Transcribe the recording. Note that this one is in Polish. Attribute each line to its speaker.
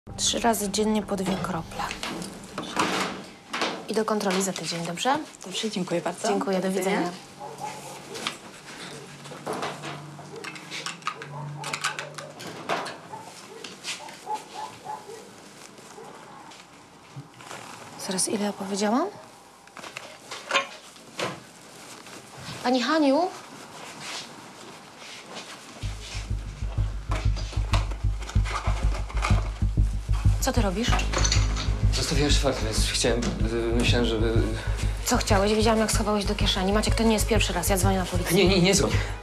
Speaker 1: 3 razy dziennie po 2 krople. I do kontroli za tydzień, dobrze?
Speaker 2: Dobrze, dziękuję bardzo.
Speaker 1: Dziękuję, do widzenia. Zaraz, ile ja powiedziałam? Pani Haniu? Co ty robisz?
Speaker 3: Zostawiłeś czwarty, więc chciałem... myślałem, żeby...
Speaker 1: Co chciałeś? Wiedziałam, jak schowałeś do kieszeni. Maciek, to nie jest pierwszy raz. Ja dzwonię na policję.
Speaker 3: Nie dzwoń.